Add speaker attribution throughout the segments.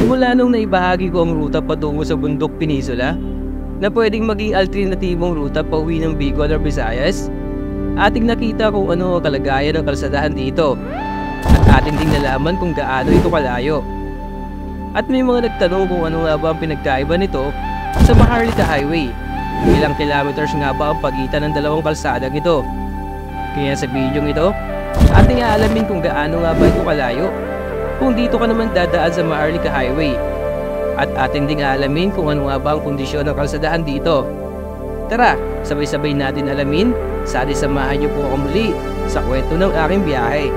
Speaker 1: Simula nung naibahagi ko ang ruta patungo sa Bundok Peninsula na pwedeng maging alternatibong ruta pauwi ng Bicol or Visayas, ating nakita kung ano ang kalagayan ng kalsadahan dito at ating ding nalaman kung gaano ito kalayo. At may mga nagtanong kung ano nga ba ang pinagkaiba nito sa Maharlika Highway. Ilang kilometers nga ba ang pagitan ng dalawang kalsadang ito? Kaya sa video ito, ating aalamin kung gaano nga ba ito kalayo kung dito ka naman dadaan sa Maharlika Highway. At ating ding aalamin kung ano nga ba ang kondisyon ng kalsadahan dito. Tara, sabay-sabay natin alamin. Sana samahan niyo po ako muli sa kwento ng aking biyahe.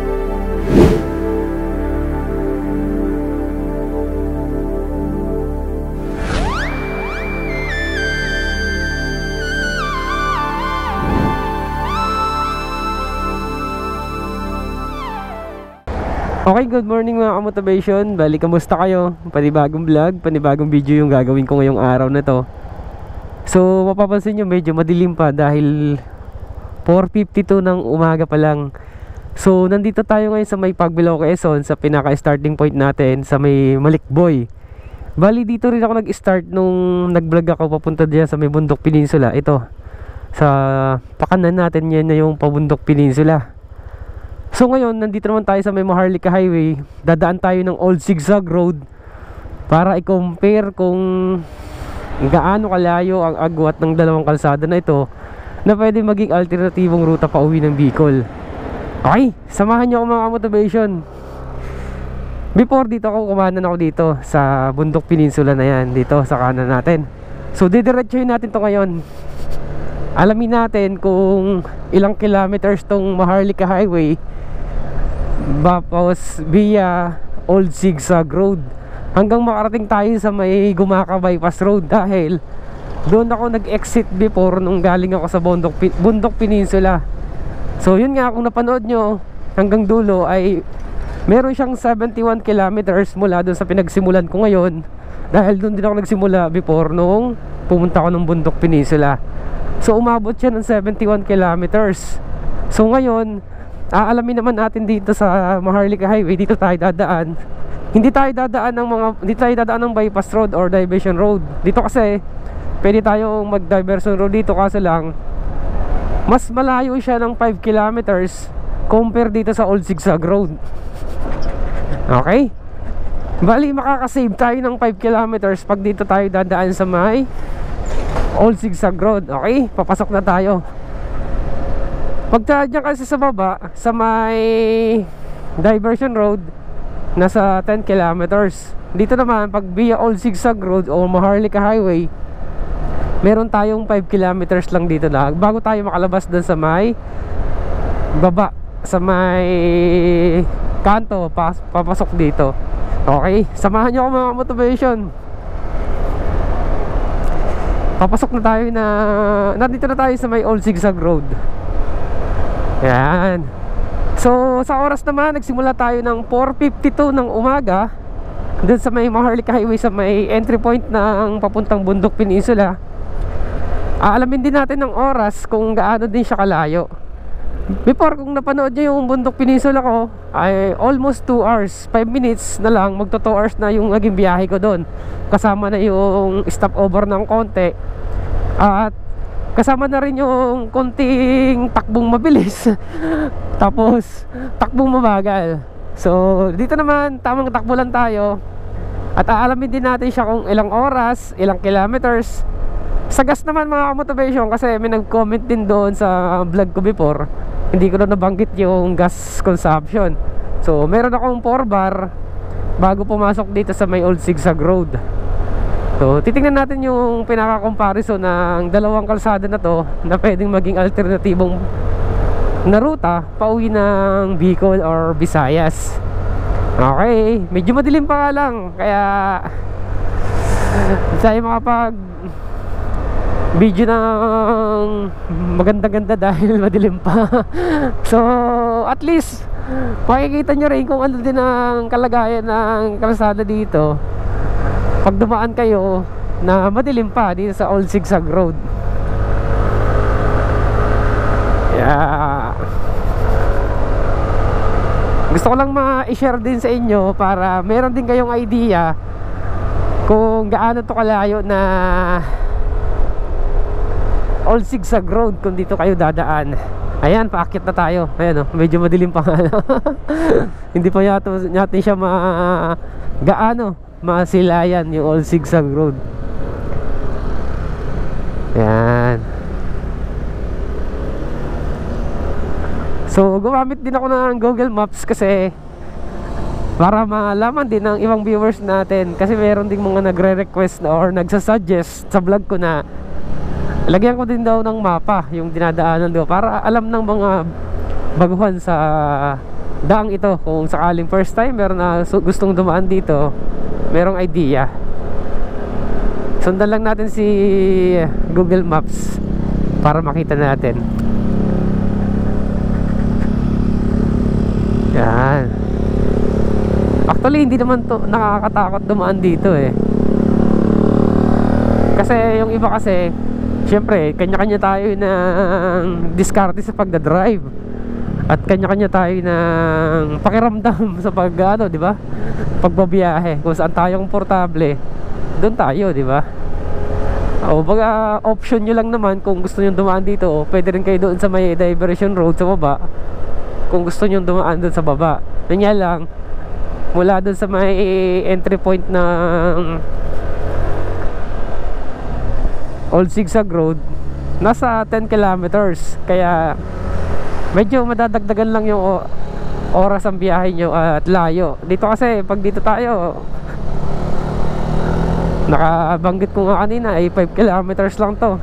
Speaker 2: Okay, good morning mga kamotivation. Bali, kamusta kayo? Panibagong vlog, panibagong video yung gagawin ko ngayong araw na to. So, mapapansin nyo medyo madilim pa dahil 4:52 ng umaga pa lang. So, nandito tayo ngayon sa may Pagbilao, Quezon, sa pinaka-starting point natin sa may Malikboy. Bali, dito rin ako nag-start nung nag-vlog ako papunta diyan sa may Bundok Peninsula. Ito, sa pakanan natin yan na yung Pabundok Peninsula. So ngayon, nandito naman tayo sa may Maharlika Highway. Dadaan tayo ng Old Zigzag Road para i-compare kung gaano kalayo ang agwat ng dalawang kalsada na ito na pwede maging alternatibong ruta pa uwi ng Bicol. Okay, samahan nyo ako mga motivation. Before dito ako, kumanan ako dito sa Bundok Peninsula na yan, dito sa kanan natin. So didiretsuhin natin to ngayon. Alamin natin kung ilang kilometers tong Maharlika Highway tapos via Old Zigzag Road hanggang makarating tayo sa may Gumaka Bypass Road, dahil doon ako nag-exit before nung galing ako sa Bundok Peninsula. So yun nga, kung napanood nyo hanggang dulo ay meron siyang 71 kilometers mula doon sa pinagsimulan ko ngayon, dahil doon din ako nagsimula before nung pumunta ako ng Bundok Peninsula. So umabot siya ng 71 kilometers. So ngayon, aalamin naman natin dito sa Maharlika Highway, dito tayo dadaan. Hindi tayo dadaan ng bypass road or diversion road. Dito kasi pwede tayong mag-diversion road dito, kaso lang mas malayo siya ng 5 kilometers compare dito sa Old Zigzag Road. Okay? Bali, makakasave tayo ng 5 kilometers pag dito tayo dadaan sa may Old Zigzag Road. Okay, papasok na tayo. Pagka dyan kasi sa baba, sa may diversion road, nasa 10 kilometers. Dito naman, pag via Old Zigzag Road o Maharlika Highway, meron tayong 5 kilometers lang dito na bago tayo makalabas dun sa may baba, sa may kanto, papasok dito. Okay, samahan nyo ako mga motivation. Papasok na tayo nandito na tayo sa may Old Zigzag Road. Yan. So sa oras naman, nagsimula tayo ng 4:52 ng umaga doon sa may Maharlika Highway, sa may entry point ng papuntang Bundok Peninsula. Aalamin din natin ng oras kung gaano din siya kalayo. Before, kung napanood nyo yung Bundok Peninsula ko, ay almost 2 hours 5 minutes na lang, magto 2 hours na yung naging biyahe ko doon. Kasama na yung stopover ng konti, at kasama na rin yung konting takbong mabilis tapos takbong mabagal. So dito naman, tamang takbo lang tayo. At aalamin din natin siya kung ilang oras, ilang kilometers. Sa gas naman mga motivation, kasi may nag-comment din doon sa vlog ko before, hindi ko na nabanggit yung gas consumption. So meron akong 4 bar bago pumasok dito sa may Old Zigzag Road. So titingnan natin yung pinaka-comparison ng dalawang kalsada na to na pwedeng maging alternatibong na ruta pauwi ng Bicol or Visayas. Okay, medyo madilim pa nga lang, kaya tayo makapag video ng maganda-ganda dahil madilim pa. So at least makikita nyo rin kung ano din ang kalagayan ng kalsada dito pag dumaan kayo na madilim pa dito sa Old Zigzag Road. Yeah. Gusto ko lang ma-share din sa inyo para meron din kayong idea kung gaano to kalayo na Old Zigzag Road kung dito kayo dadaan. Ayan, paakyat na tayo. Ayan oh, medyo madilim pa nga. Hindi pa natin siya gaano masilayan yung Old Zigzag Road. Ayan. So gumamit din ako ng Google Maps kasi para malaman din ng ibang viewers natin, kasi meron ding mga nagre-request or nagsasuggest sa vlog ko na lagyan ko din daw ng mapa yung dinadaanan daw para alam ng mga baguhan sa daang ito, kung sakaling first timer na gustong dumaan dito, merong idea. Sundan lang natin si Google Maps para makita natin. Yan. Actually hindi naman to nakakatakot dumaan dito eh, kasi yung iba kasi syempre, kanya-kanya tayo ng diskarte sa pagdadrive at kanya-kanya tayo ng pakiramdam sa pag-ano, di ba? Pagbabiyahe, kung saan tayo komportable, doon tayo, di ba? O baga option nyo lang naman kung gusto nyo dumaan dito, pwede rin kayo doon sa may diversion road sa baba kung gusto nyo dumaan doon sa baba. Kanya lang, mula doon sa may entry point ng Old Zigzag Road, nasa 10 kilometers, kaya medyo madadagdagan lang yung oras ang biyahe nyo at layo. Dito kasi pag dito tayo, nakabanggit ko nga kanina ay 5 kilometers lang to.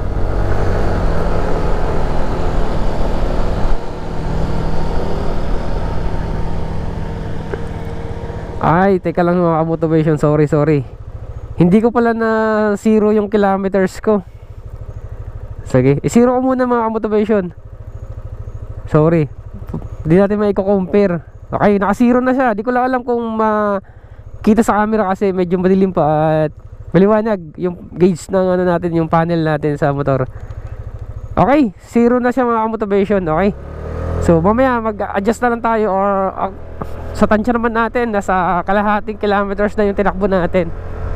Speaker 2: Ay, teka lang mga motivation, sorry. Hindi ko pala na zero yung kilometers ko. Sige, i-zero ko muna mga motivation. Sorry, hindi natin maiko-compare. Okay, naka-zero na siya. Di ko lang alam kung makita sa camera kasi medyo madilim pa at maliwanag yung gauge ng ano natin, yung panel natin sa motor. Okay, zero na siya mga motivation. Okay, so mamaya mag-adjust na lang tayo, or sa tansya naman natin nasa kalahating kilometers na yung tinakbo natin.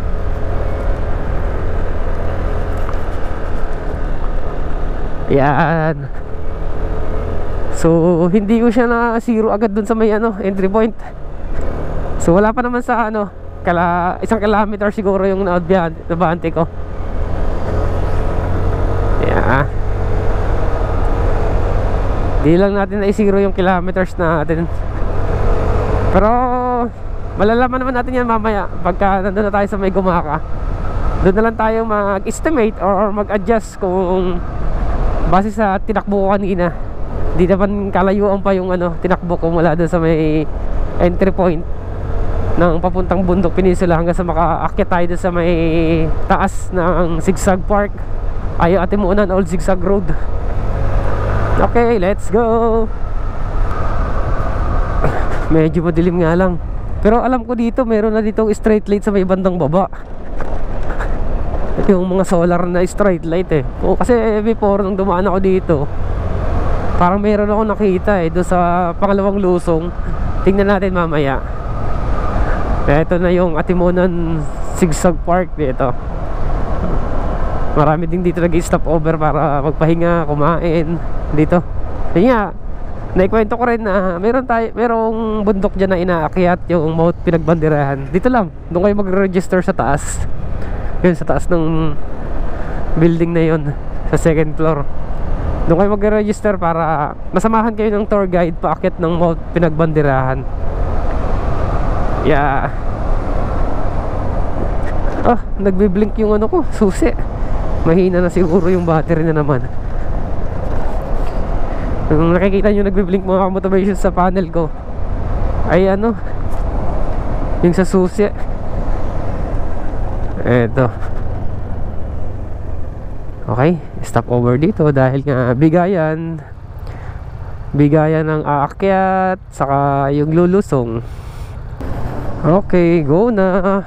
Speaker 2: Yan. So hindi ko siya na zero agad dun sa may entry point. So wala pa naman sa isang kilometer siguro yung nabante ko. Yeah. Di lang natin na i-zero yung kilometers natin. Pero malalaman naman natin yan mamaya pagka nandun na tayo sa may Gumaka. Doon na lang tayo mag-estimate or mag-adjust kung base sa tinakbo ko kanina. Di naman kalayuan pa yung tinakbo ko mula doon sa may entry point ng papuntang Bundok Peninsula hanggang sa makaakyat tayo doon sa may taas ng Zigzag Park. Ayaw Atimunan Old Zigzag Road. Okay, let's go. Medyo madilim nga lang, pero alam ko dito meron na ditong straight light sa may bandang baba. Yung mga solar na straight light eh. Kasi before nung dumaan ako dito, parang meron ako nakita doon sa pangalawang lusong. Tingnan natin mamaya. Ito na yung Atimunan Zigzag Park dito. Marami din dito nag-stop over para magpahinga, kumain dito. Yun nga, naikwento ko rin na merong bundok dyan na inaakyat, yung Mount Pinagbanderahan. Dito lang, doon kayo mag-register sa taas. Yun, sa taas ng building na yun, sa second floor. Doon kayo mag-register para masamahan kayo ng tour guide paakyat ng Mount Pinagbanderahan. Yeah. Nagbi-blink yung ko, susi. Mahina na siguro yung battery na naman. Kung nakikita nyo nagbi-blink mga motivation sa panel ko, ay yung sa susi. Eto. Okay, stop over dito dahil nga bigayan ng aakyat saka yung lulusong. Okay, go na.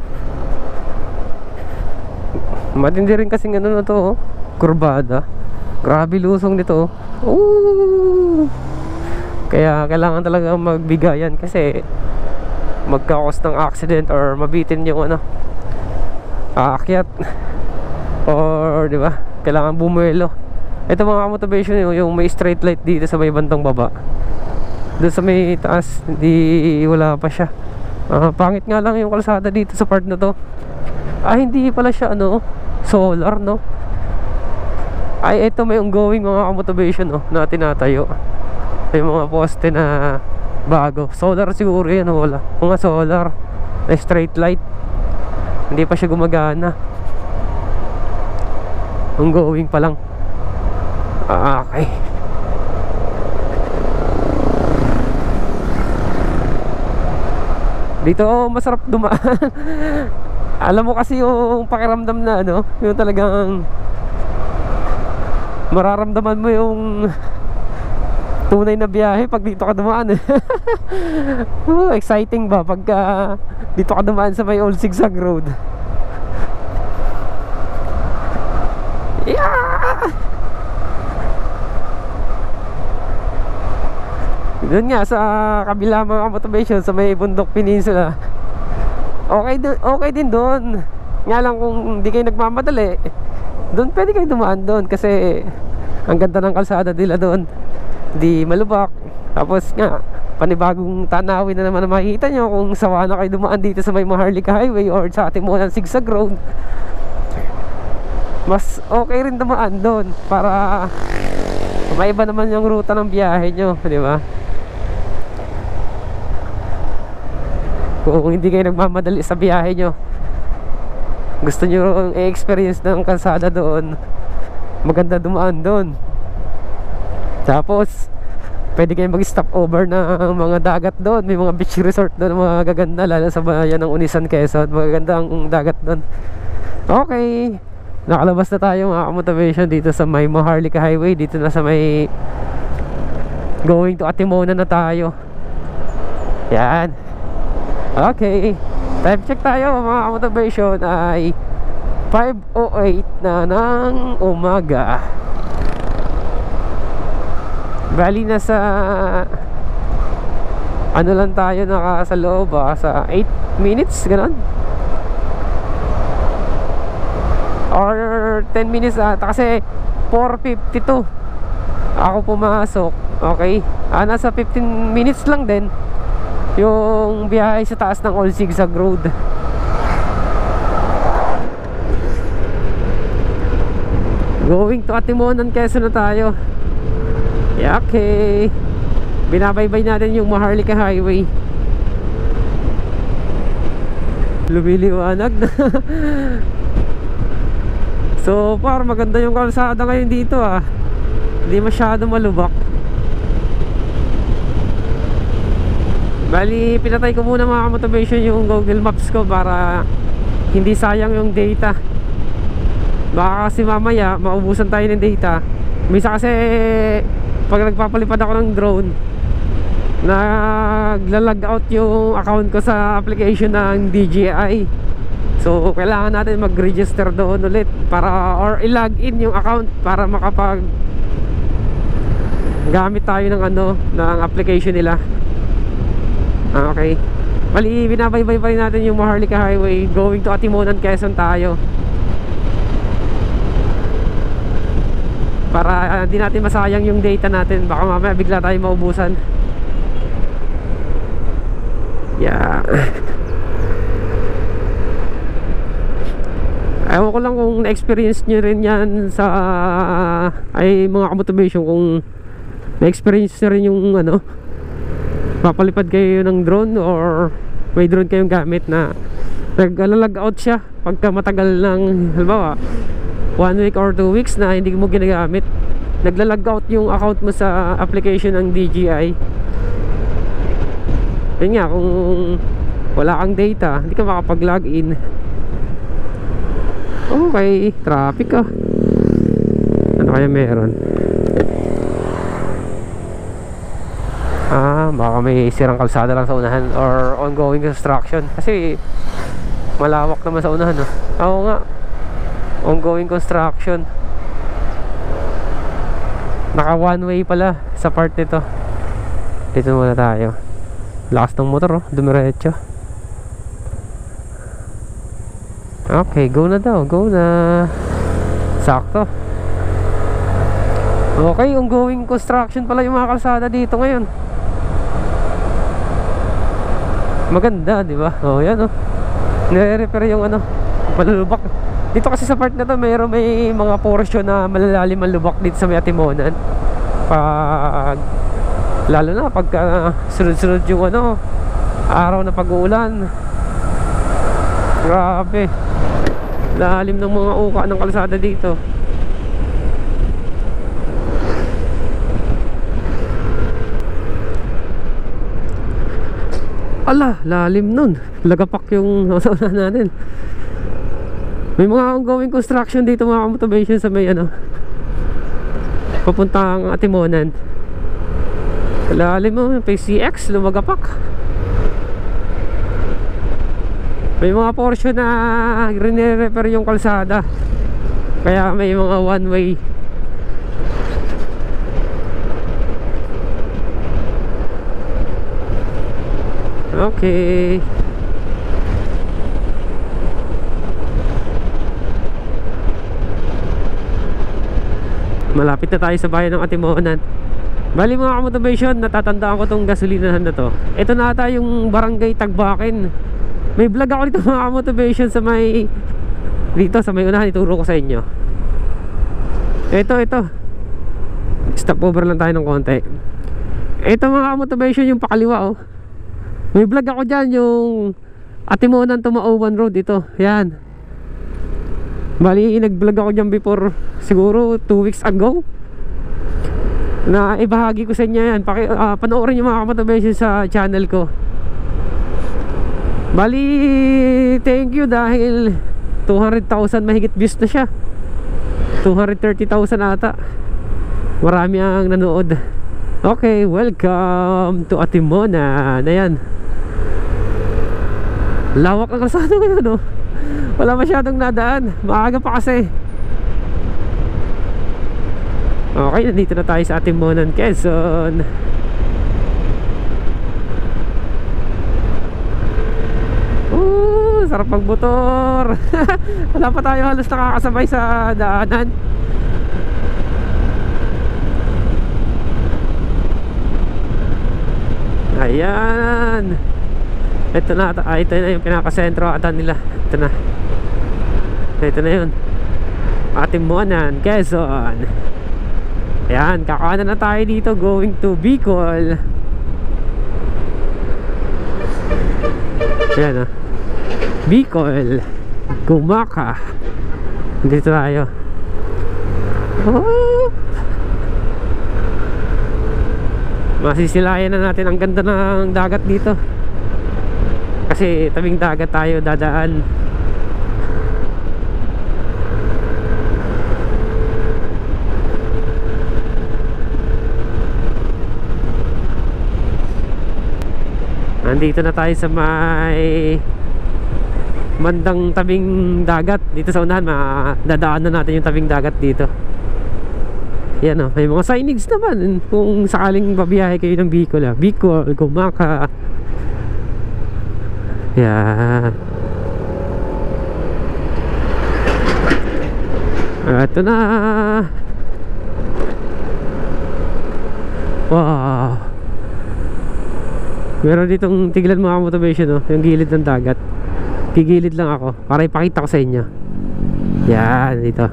Speaker 2: Matindi rin kasing na to, kurbada. Grabe lusong nito. Kaya kailangan talaga magbigayan kasi magkakos ng accident or mabitin yung ano, aakyat, or di ba, kailangan bumuelo. Ito mga motivation yung may straight light dito sa may bandang baba. Doon sa may taas hindi, wala pa siya. Pangit nga lang yung kalsada dito sa part na to. Hindi pala siya ano, solar, no? Ito may ongoing mga motivation, no, na tinatayo. May mga poste na bago. Solar siguro yan, wala. Mga solar na straight light. Hindi pa siya gumagana. Ongoing pa lang. Okay. Dito masarap dumaan. Alam mo kasi yung pakiramdam na ano, yung talagang mararamdaman mo yung tunay na biyahe pag dito ka dumaan. Exciting ba pagka dito ka dumaan sa may old zigzag road. Yeah! Doon nga sa kabila mga motivation sa may Bundok Peninsula, okay din doon. Nga lang kung hindi kayo nagmamadali, doon pwede kayo dumaan doon kasi ang ganda ng kalsada nila doon, di malubak. Tapos nga panibagong tanawin na naman na makikita nyo kung sawa na kayo dumaan dito sa may Maharlika Highway or sa ating mga zigzag road. Mas okay rin dumaan doon para maiba naman yung ruta ng biyahe nyo, di ba? Kung hindi kayo nagmamadali sa biyahe nyo, gusto nyo i-experience ng kalsada doon, maganda dumaan doon. Tapos pwede kayo mag-stop over ng mga dagat doon. May mga beach resort doon, mga gaganda, lalo sa bayan ng Unisan, Quezon. Magaganda ang dagat doon. Okay, nakalabas na tayo mga motivation dito sa may Maharlika Highway. Dito na sa may going to Atimona na tayo. Yan. Okay, time check tayo mga motivation ay 5:08 na ng umaga. Bali na sa ano lang tayo sa loob, sa 8 minutes ganon or 10 minutes kasi 4:52 ako pumasok. Okay, nasa 15 minutes lang din yung biyahe sa taas ng Old Zigzag Road. Going to Atimonan, Quezon na tayo. Okay, binabaybay natin yung Maharlika Highway. Lumiliwanag na. So far maganda yung kalsada ngayon dito, hindi masyado malubak. Bali, pinatay ko muna mga motivation yung Google Maps ko para hindi sayang yung data. Baka kasi mamaya maubusan tayo ng data. Misa kasi pag nagpapalipad ako ng drone, naglalag out yung account ko sa application ng DJI. So kailangan natin mag-register doon ulit para, or i-log in yung account para makapag gamit tayo ng ng application nila. Okay, bali binabaybay pa rin natin yung Maharlika Highway. Going to Atimonan, Quezon tayo, para hindi natin masayang yung data natin. Baka mamaya bigla tayo maubusan. Yeah. Ewan ko lang kung na-experience nyo rin yan sa mga motivation, kung na-experience nyo rin yung papalipad kayo ng drone or may drone kayong gamit na nag-lag out siya pagka matagal ng, halimbawa 1 week or 2 weeks na hindi mo ginagamit, naglalag out yung account mo sa application ng DJI. Yun nga, kung wala kang data, hindi ka makapag-log in. Okay, traffic ano kaya meron? Baka may sirang kalsada lang sa unahan or ongoing construction, kasi malawak naman sa unahan, Oo nga, ongoing construction. Naka one way pala sa part nito. Dito muna tayo. Lakas ng motor oh, dumiretso. Okay, go na daw, go na. Sakto. Okay, ongoing construction pala yung mga kalsada dito ngayon. Maganda, di ba? Oh, yan oh. Nire-repair yung ano, malulubak. Dito kasi sa part na to, may mga portion na malalalim ang lubak dito sa may Atimonan. Pag lalo na pagka sunod-sunod yung ano, araw na pag-uulan. Grabe. Lalim ng mga uka ng kalsada dito. Ala, lalim nun. Lagapak yung unahan natin. May mga ongoing construction dito mga motivation sa may ano, papuntang Atimonan. Lalim mo, PCX, lumagapak. May mga portion na rinire-repair yung kalsada. Kaya may mga one way. Okay. Malapit na tayo sa bayan ng Atimonan. Bali mga motivation, natatandaan ko tong gasolinahan na to. Ito na ata yung barangay Tagbakin. May vlog ako dito mga motivation sa may dito sa may unahan, ituro ko sa inyo. Ito stop over lang tayo ng konti. Ito mga motivation yung pakaliwa oh. May vlog ako dyan yung Atimonan to Mauban Road. Ito, yan. Bali nag-vlog ako dyan before, siguro 2 weeks ago. Na ibahagi ko sa inyo yan. Panoorin yung mga motivation sa channel ko. Bali, thank you dahil 200,000 mahigit views na siya. 230,000 ata. Marami ang nanood. Okay, welcome to Atimonan. Ayan. Lawak ang kalsada ngayon no? Wala masyadong nadaan. Maaga pa kasi. Okay, nandito na tayo sa Atimonan, Quezon. Sarap magmotor. Wala pa tayo halos nakakasabay sa daanan. Ayan. Ito na yung pinakasentro ata nila. Ito na yun, Atimonan, Quezon. Ayan, kakanan na tayo dito, going to Bicol. Ayan Bicol, Gumaka. Dito tayo. Masisilayan na natin ang ganda ng dagat dito. Kasi tabing dagat tayo dadaan. Nandito na tayo sa may bandang tabing dagat. Dito sa unahan, dadaan na natin yung tabing dagat dito. Yan may mga signage naman kung sakaling babiyahe kayo ng Bicol. Bicol, Gumaka. Yan. Ito na. Wow. Meron ditong tiglan mga motivation yung gilid ng dagat. Gigilid lang ako para ipakita ko sa inyo. Yan, dito.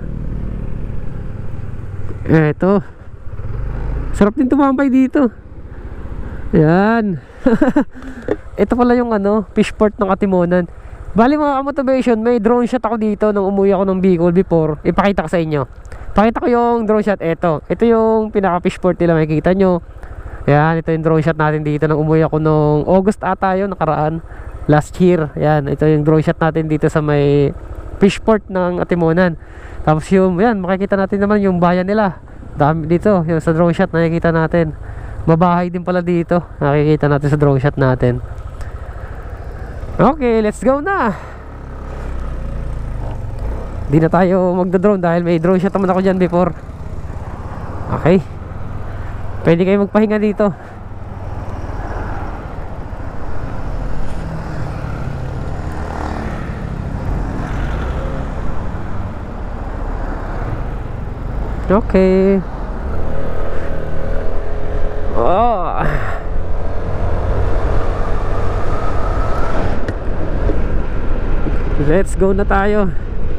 Speaker 2: Eto. Sarap din tumambay dito. Yan. Ito pala yung fishport ng Atimonan. Bali mga motivation, may drone shot ako dito nung umuwi ako ng Bicol before. Ipakita ko sa inyo. Pakita ko yung drone shot. Ito yung pinaka fishport nila, makikita nyo. Yan, ito yung drone shot natin dito nung umuwi ako nung August ata yun, nakaraan, last year. Yan, ito yung drone shot natin dito sa may fishport ng Atimonan. Tapos yan, makikita natin naman yung bayan nila. Dami dito, yung sa drone shot nakikita natin. Mabahay din pala dito, nakikita natin sa drone shot natin. Okay, let's go na. Di na tayo magda-drone dahil may drone shot naman ako dyan before. Okay, pwede kayo magpahinga dito. Okay. Oh. Let's go na tayo.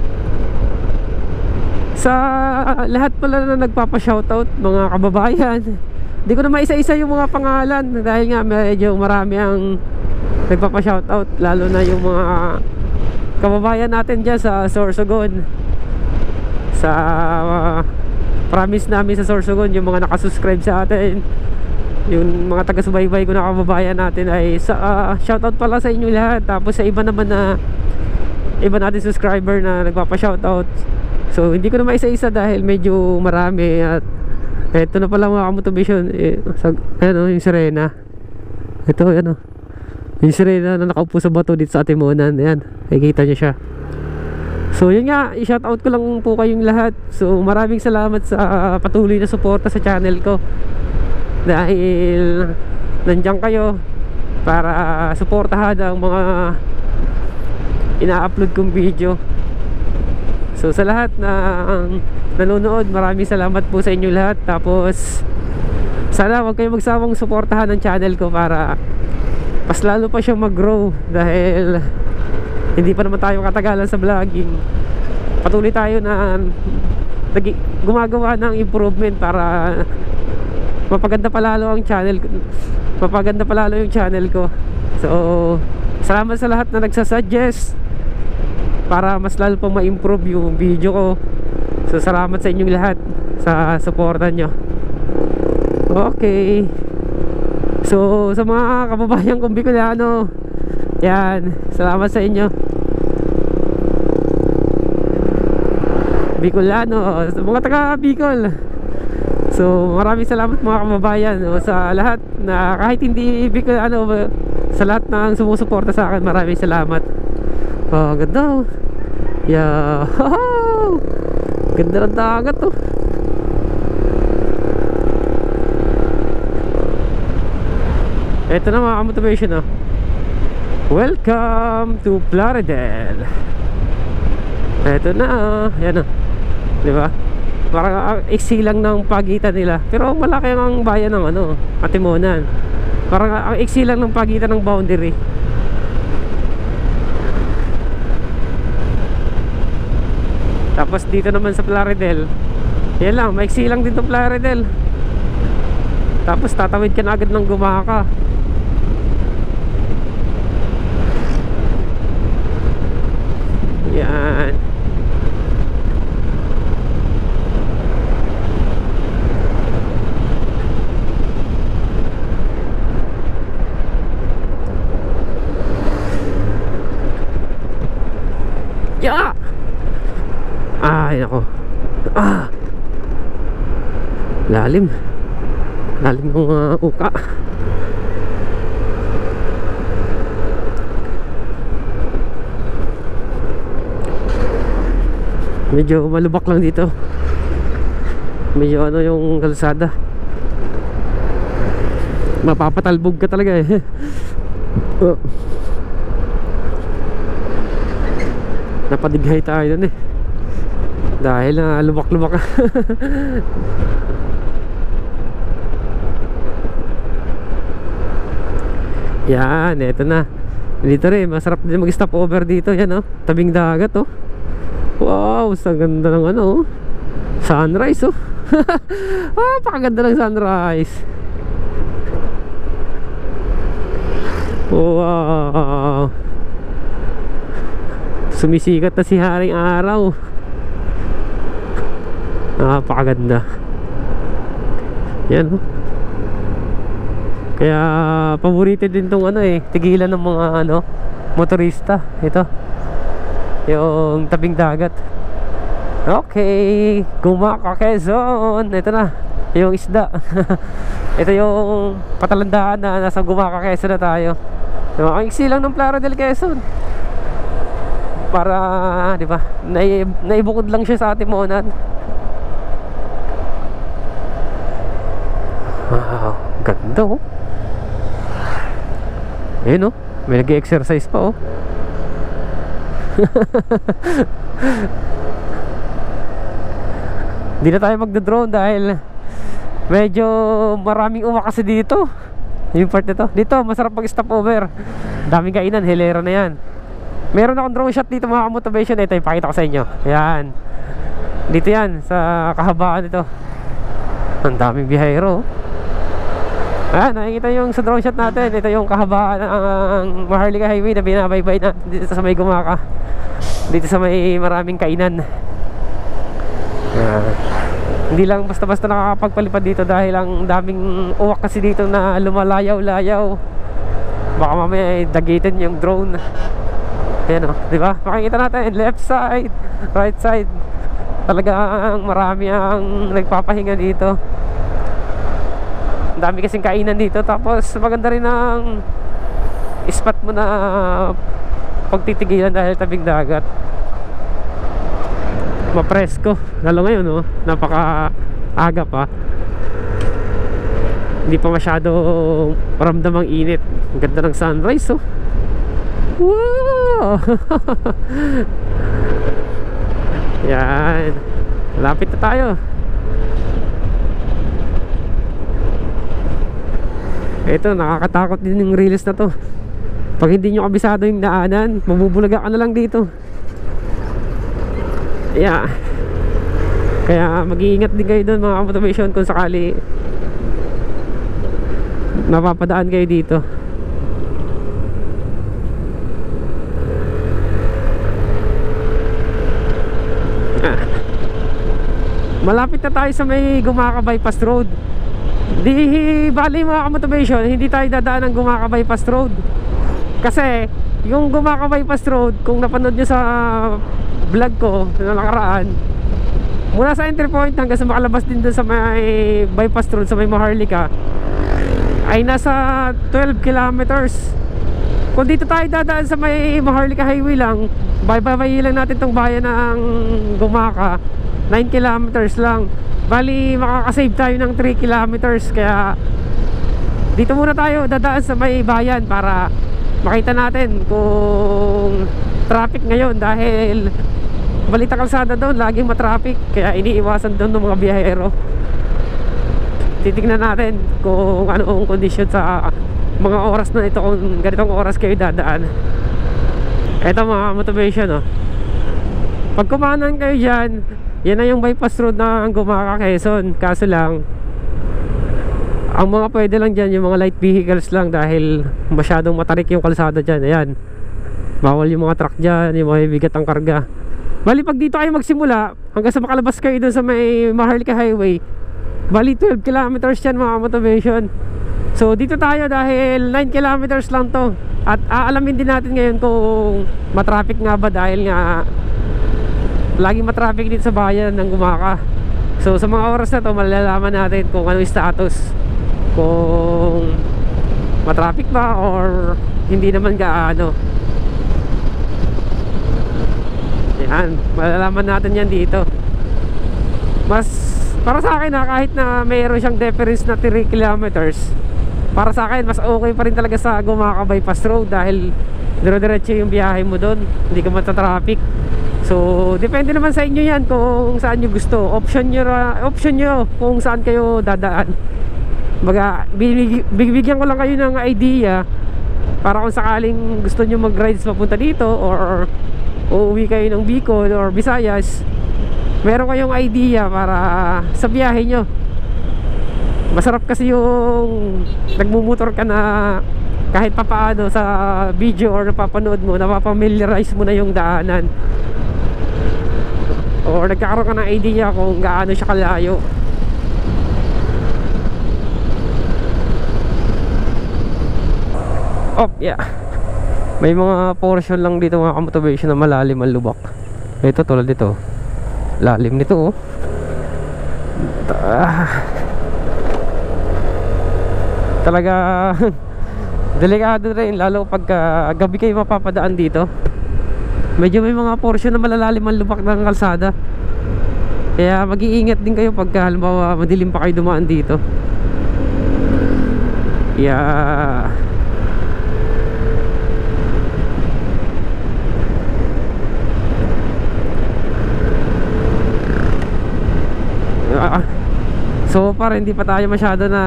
Speaker 2: Sa lahat pala na nagpapa-shoutout, mga kababayan, hindi ko na maisa-isa yung mga pangalan dahil nga medyo marami ang nagpapa-shoutout, lalo na yung mga kababayan natin dyan sa Sorsogon. Sa promise namin sa Sorsogon, yung mga nakasubscribe sa atin, yung mga taga-subaybay ko na kababayan natin, ay shoutout pala sa inyo lahat. Tapos sa iba naman na iba natin subscriber na nagpapa-shoutout, so hindi ko na maisa-isa dahil medyo marami. At eto na pala mga kamotivation, ano, yung sirena. Ito, ano, yung sirena na nakaupo sa bato dito sa Atimonan. Ayan, nakikita nyo siya. So yun nga, i-shoutout ko lang po kayong lahat. So maraming salamat sa patuloy na suporta sa channel ko, dahil nandiyan kayo para suportahan ang mga ina-upload kong video. So sa lahat na nanonood, maraming salamat po sa inyo lahat. Tapos sana huwag kayong magsawang suportahan ng channel ko para mas lalo pa siyang mag-grow, dahil hindi pa naman tayo katagalan sa vlogging. Patuloy tayo na gumagawa ng improvement para mapaganda palalo ang channel, mapaganda palalo yung channel ko. So salamat sa lahat na nagsasuggest para mas lalo pang ma-improve yung video ko. So salamat sa inyong lahat sa suporta nyo. Okay. So sa mga kababayan kong Bicolano, yan, salamat sa inyo. Bicolano, sa mga taga Bicol, so maraming salamat mga kababayan. Sa lahat na kahit hindi Bicolano, sa lahat ng sumusuporta sa akin, maraming salamat. Oh, ganda. Yeah. Ganda ng dagat to. Ito na mga motivation, oh. Welcome to Plaridel. Ito na, yan, oh. Diba? Parang iksi lang ng pagitan nila, pero malaki ang bayan ng ano, Atimonan. Parang ang iksi lang ng pagitan ng boundary. Tapos dito naman sa Plaridel, yan lang, maiksi lang dito Plaridel. Tapos tatawid ka na agad ng Gumaka. Yan. Yeah! Ay, nako. Lalim. Lalim ng uka. Medyo malubak lang dito. Medyo ano yung kalsada, mapapatalbog ka talaga eh. Napadighay tayo dun eh, dahil na lubak-lubak. Yan, eto na. Dito rin, masarap din mag-stop over dito. Yan, oh, tabing dagat, oh. Wow, sa ganda ng ano, oh, sunrise, oh. Pakaganda ng sunrise. Wow, sumisikat na si Haring Araw. Pakaganda. Yan, oh. Kaya paborito din tong ano eh, tigilan ng mga ano, motorista. Ito, yung tabing dagat. Okay, Gumaka, Quezon. Ito na yung isda. Ito yung patalandaan na nasa Gumaka, Quezon na tayo. So, ang iksi lang ng Plaridel, Quezon. Para, di ba, naibukod lang siya sa Atimonan. Wow, ganda, oh. Ayun, oh, may nag-exercise pa, oh. Hindi na tayo magdodrone dahil medyo maraming umak kasi dito. Yung part nito. Dito masarap pag stop over. Daming kainan, hilera na yan. Meron akong drone shot dito mga motivation. Ito ipakita ko sa inyo. Ayan. Dito yan sa kahabaan dito. Ang daming biyahero. Ayan, nakikita yung sa drone shot natin. Ito yung kahabaan ng Maharlika Highway na binabaybay natin dito sa may Gumaka. Dito sa may maraming kainan. Hindi lang basta-basta nakakapagpalipad dito dahil ang daming uwak kasi dito na lumalayaw-layaw. Baka mamaya ay dagitin yung drone. Ayan o, diba? Makikita natin left side, right side. Talagang marami ang nagpapahinga dito. Ang dami kasing kainan dito. Tapos maganda rin ang spot mo na pagtitigilan dahil tabing dagat. Mapresko lalo ngayon, no? Napaka aga pa. Hindi pa masyado ramdam ang init. Ang ganda ng sunrise, oh. Wow. Yan, lapit na tayo. Ito, nakakatakot din yung release na to. Pag hindi nyo kabisado yung daanan, mabubulaga ka na lang dito. Yeah. Kaya mag-iingat din kayo doon mga motivation kung sakali napapadaan kayo dito. Malapit na tayo sa may Gumaka Bypass Road. Di bali mga motivation, hindi tayo dadaan ng Gumaka Bypass Road. Kasi yung Gumaka Bypass Road, kung napanood nyo sa vlog ko na nakaraan, mula sa entry point hanggang sa makalabas din dun sa may bypass road sa may Maharlika ay nasa 12 kilometers. Kung dito tayo dadaan sa may Maharlika Highway lang, baybayin lang natin tong bayan ng Gumaka, 9 kilometers lang. Bali makakasave tayo ng 3 kilometers. Kaya dito muna tayo dadaan sa may bayan para makita natin kung traffic ngayon, dahil balita kalsada doon laging matraffic, kaya iniiwasan doon ng mga biyahero. Titignan natin kung ano ang kondisyon sa mga oras na ito, kung ganitong oras kayo dadaan. Ito mga motivation, oh. Pag kumanan kayo dyan, yan na yung bypass road ng Gumaka, Quezon. Kaso lang, ang mga pwede lang dyan yung mga light vehicles lang dahil masyadong matarik yung kalsada dyan. Ayan, bawal yung mga truck dyan, yung mga bigat ang karga. Bali pag dito kayo magsimula hanggang sa makalabas kayo dun sa may Maharlika Highway, bali 12 kilometers yan mga motivation. So dito tayo dahil 9 kilometers lang to. At aalamin din natin ngayon kung matraffic nga ba, dahil nga laging matraffic dito sa bayan ng Gumaka. So sa mga oras na to malalaman natin kung ano yung status, kung matraffic ba or hindi naman gaano. Yan, malalaman natin yan dito. Mas para sa akin, kahit na mayroon siyang difference na 3 kilometers, para sa akin mas okay pa rin talaga sa Gumaka Bypass Road dahil dire-diretso yung biyahe mo doon, hindi ka matatraffic. So depende naman sa inyo yan kung saan nyo gusto. Option nyo kung saan kayo dadaan. Baga, bibigyan ko lang kayo ng idea para kung sakaling gusto nyo mag-rides papunta dito or uuwi kayo ng Bicol or Visayas, meron kayong idea para sa biyahe nyo. Masarap kasi yung nagmumotor ka na kahit papaano sa video or napapanood mo, napapamiliarize mo na yung daanan or nagkakaroon ka ng idea kung gaano siya kalayo. Oh yeah, may mga portion lang dito mga motivation na malalim ang lubak. Ito tulad dito, lalim nito, oh. Talaga delikado rin, lalo pagka gabi kayo mapapadaan dito. Medyo may mga portion na malalalim ang lubak ng kalsada, kaya mag-iingat din kayo pagka halimbawa madilim pa kayo dumaan dito. Yeah. So far hindi pa tayo masyado na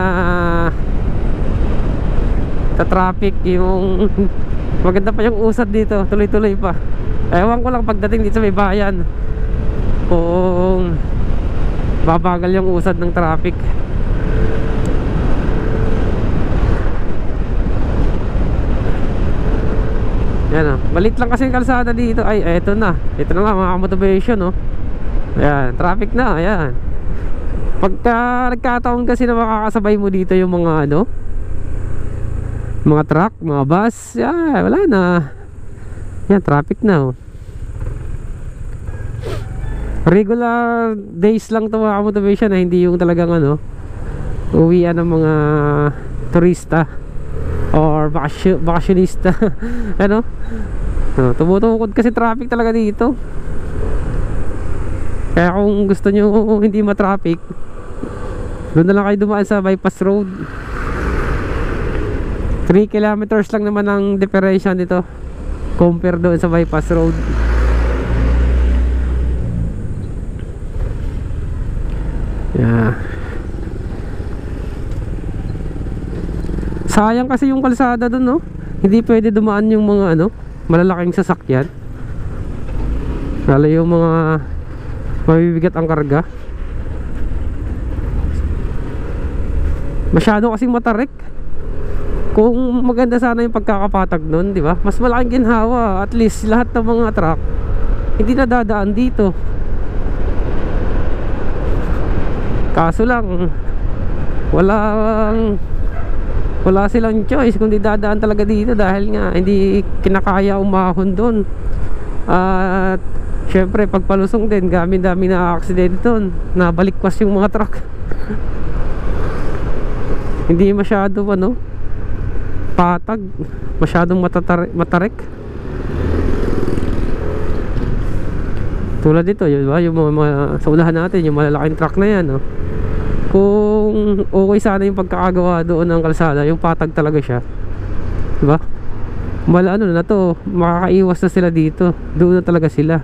Speaker 2: traffic. Yung maganda pa yung usad dito, tuloy-tuloy pa. Ewan ko lang pagdating dito sa may bayan kung babagal yung usad ng traffic. Yan o, malit lang kasi yung kalsada dito. Ay, eto na nga mga motivation oh. Ayan, traffic na, ayan. Pagka nagkataon kasi na makakasabay mo dito yung mga ano, mga truck, mga bus, yan, wala na. Yan, traffic na oh. Regular days lang ito mga motivation na hindi yung talagang ano, uwian ng mga turista or bakasyonista. Ano? Tumutukod kasi traffic talaga dito. Kaya kung gusto nyo hindi ma-traffic, doon na lang kayo dumaan sa bypass road. 3 kilometers lang naman ang differential nito compare doon sa bypass road. Yeah. Sayang kasi yung kalsada doon, no? Hindi pwede dumaan yung mga ano, malalaking sasakyan. Lalo yung mga mabibigat ang karga. Masyado kasing matarik. Kung maganda sana yung pagkakapatag nun, di ba? Mas malaking ginhawa. At least lahat ng mga truck hindi na dadaan dito. Kaso lang wala silang choice kundi dadaan talaga dito dahil nga hindi kinakaya umahon doon. At syempre pagpalusong din, dami na aksidente doon, nabalikwas yung mga truck. Hindi masyado ano, patag, masyadong matarik. Tulad dito, yun ba? Yung mga sa unahan natin, yung malalaking truck na yan, no? Kung okay sana yung pagkakagawa doon ng kalsada, yung patag talaga siya, diba? Ano na to, makakaiwas na sila dito. Doon na talaga sila.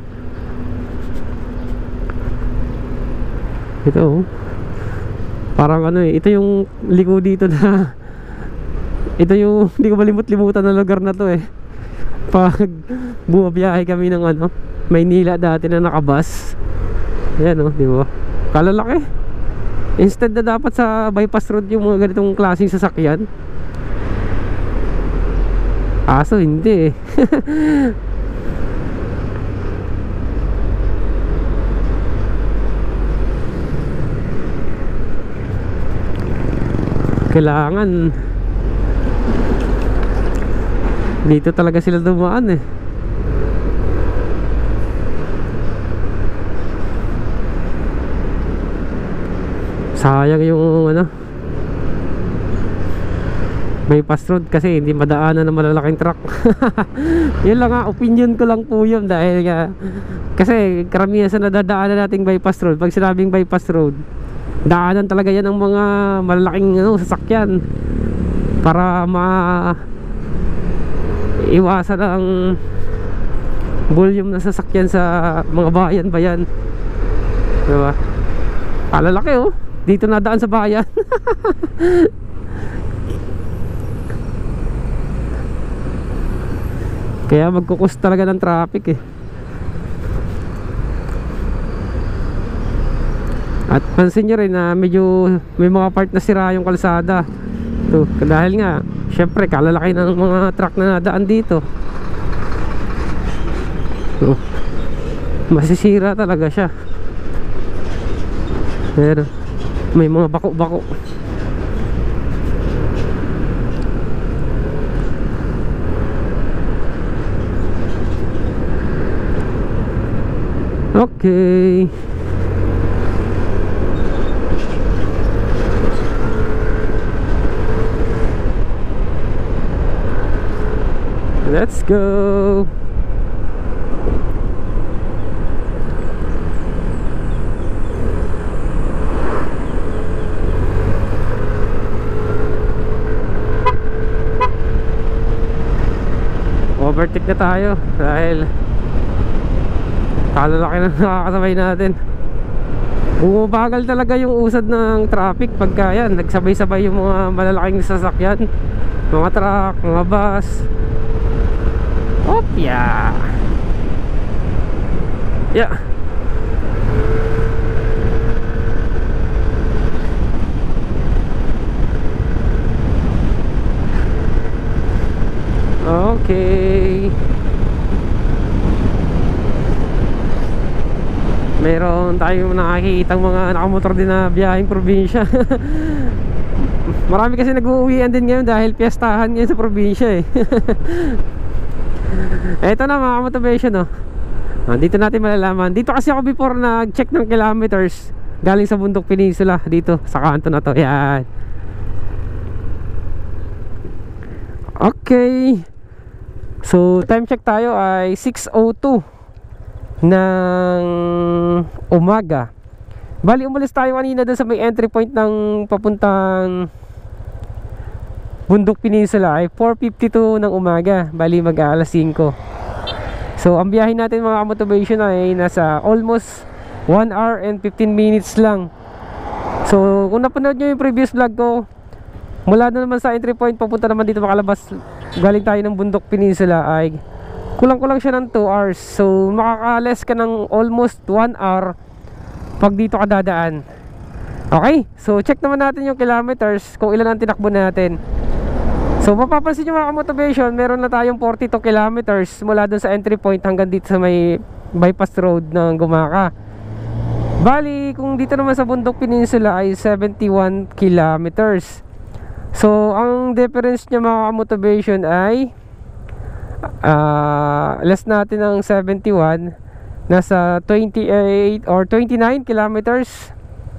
Speaker 2: Ito, parang ano eh, ito yung liko dito na ito yung hindi ko malimut-limutan na lugar na to eh. Pag bumabiyahe kami ng ano, Maynila dati na nakabus. Ayan oh, di ba? Kalalaki. Instead na dapat sa bypass road yung mga ganitong klaseng sasakyan, aso hindi eh. Kailangan dito talaga sila dumaan eh. Sayang yung ano, bypass road kasi hindi madaanan ng malalaking truck. Yun lang nga, opinion ko lang po yun. Dahil nga kasi karamihan sa nadadaanan nating bypass road, pag sinabing bypass road, daanan talaga yan ng mga malalaking ano, sasakyan para iwasan ang volume ng sasakyan sa mga bayan. Diba? Kalalaki oh, dito nadaan sa bayan. Kaya magkukos talaga ng traffic eh. At pansin nyo rin na medyo may mga part na sira yung kalsada. Ito, dahil nga syempre kalalaki ng mga truck na nadaan dito. Ito, masisira talaga siya. Pero may mga bako-bako. Okay. Let's go. Overtake na tayo dahil kalalaki na nakakasabay natin. Bumabagal talaga yung usad ng traffic pagka yan nagsabay-sabay yung mga malalaking sasakyan, mga truck, mga bus. Yeah. Okay. Meron tayong nakikitang mga nakamotor din na biyaheng probinsya. Marami kasi nag-uuwian din ngayon dahil piyestahan ngayon sa probinsya eh. Eto na mga motivation oh. Dito natin malalaman. Dito kasi ako before nag-check ng kilometers galing sa Bundok Peninsula. Dito sa kanto na to. Yan. Okay. So time check tayo ay 6:02 ng umaga. Bali umalis tayo kanina doon sa may entry point ng papuntang Bundok Peninsula ay 4:52 ng umaga. Bali mag-aalas 5. So ang biyahe natin mga motivation ay nasa almost 1 hour and 15 minutes lang. So kung napanood nyo yung previous vlog ko, mula doon naman sa entry point papunta naman dito makalabas galing tayo ng Bundok Peninsula ay kulang-kulang siya ng 2 hours. So makaka-less ka ng almost 1 hour pag dito ka dadaan. Okay, so check naman natin yung kilometers kung ilan ang tinakbo natin. So mapapansin nyo mga motivation, meron na tayong 42 kilometers mula dun sa entry point hanggang dito sa may bypass road ng Gumaka. Bali kung dito naman sa Bundok Peninsula ay 71 kilometers. So ang difference niya mga motivation ay less natin ng 71, nasa 28 or 29 kilometers.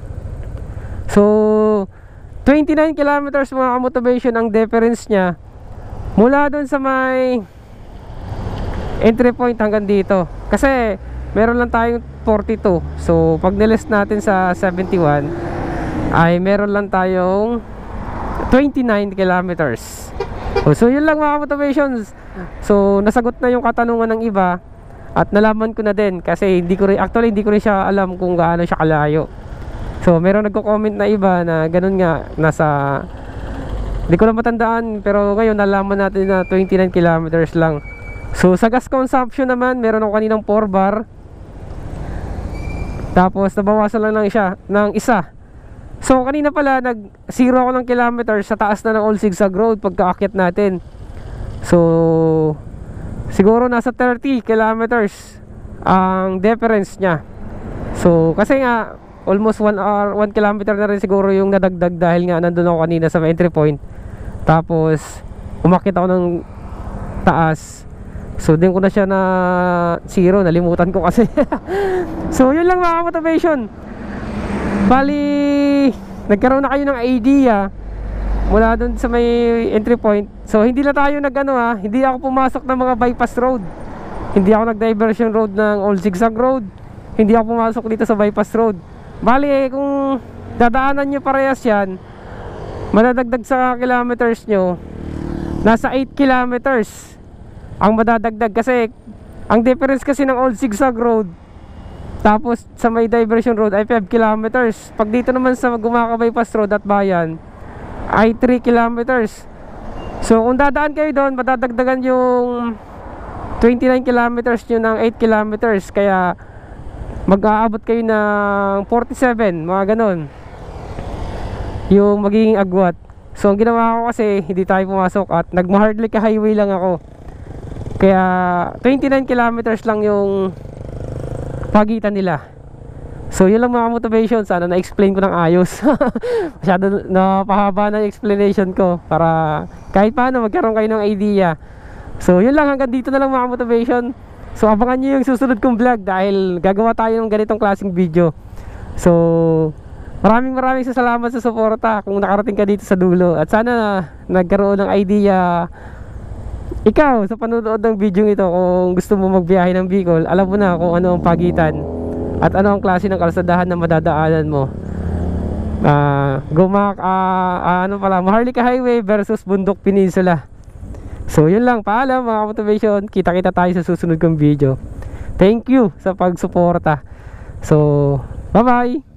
Speaker 2: So 29 kilometers mga motivation ang difference niya mula doon sa may entry point hanggang dito. Kasi meron lang tayong 42. So pag niles natin sa 71 ay meron lang tayong 29 kilometers. So yun lang mga motivations. So nasagot na yung katanungan ng iba at nalaman ko na din kasi hindi ko rin siya alam kung gaano siya kalayo. So meron nagko-comment na iba na ganun nga, nasa hindi ko na matandaan, pero ngayon nalaman natin na 29 kilometers lang. So sa gas consumption naman, meron ako kaninang 4 bar. Tapos nabawasan lang siya ng isa. So kanina pala nag-0 ako ng kilometers sa taas na ng Old Zigzag Road pagkaakyat natin. So siguro nasa 30 kilometers ang difference niya. So kasi nga almost 1 hour, 1 kilometer na rin siguro yung nadagdag dahil nga nandun ako kanina sa entry point. Tapos umakyat ako ng taas. So din ko na siya na 0, nalimutan ko kasi. So yun lang mga motivation. Bali nagkaroon na kayo ng idea mula dun sa may entry point. So hindi na tayo hindi ako pumasok ng mga bypass road. Hindi ako nag-diversion road ng Old Zigzag Road. Hindi ako pumasok dito sa bypass road. Bali kung dadaanan nyo parehas yan, madadagdag sa kilometers nyo, nasa 8 kilometers ang madadagdag. Kasi ang difference kasi ng Old Zigzag Road tapos sa may diversion road ay 5 kilometers. Pag dito naman sa Gumaka Bypass Road at Bayan ay 3 kilometers. So kung dadaan kayo doon, madadagdagan yung 29 kilometers nyo ng 8 kilometers. Kaya mag-aabot kayo ng 47, mga ganon yung magiging agwat. So ang ginawa ko kasi hindi tayo pumasok at nagma-hardly ka highway lang ako. Kaya 29 kilometers lang yung pagitan nila. So yun lang mga motivation. Sana na-explain ko ng ayos. Masyado napahaba na explanation ko para kahit paano magkaroon kayo ng idea. So yun lang, hanggang dito na lang mga motivation. So abangan nyo yung susunod kong vlog dahil gagawa tayo ng ganitong klaseng video. So maraming salamat sa suporta kung nakarating ka dito sa dulo. At sana nagkaroon ng idea ikaw sa panonood ng video ito. Kung gusto mo magbiyahe ng Bicol, alam mo na kung ano ang pagitan at ano ang klase ng kalsadahan na madadaanan mo. Maharlika Highway versus Bundok Peninsula. So yun lang, paalam mga motivation. Kita-kita tayo sa susunod kong video. Thank you sa pagsuporta. So bye bye.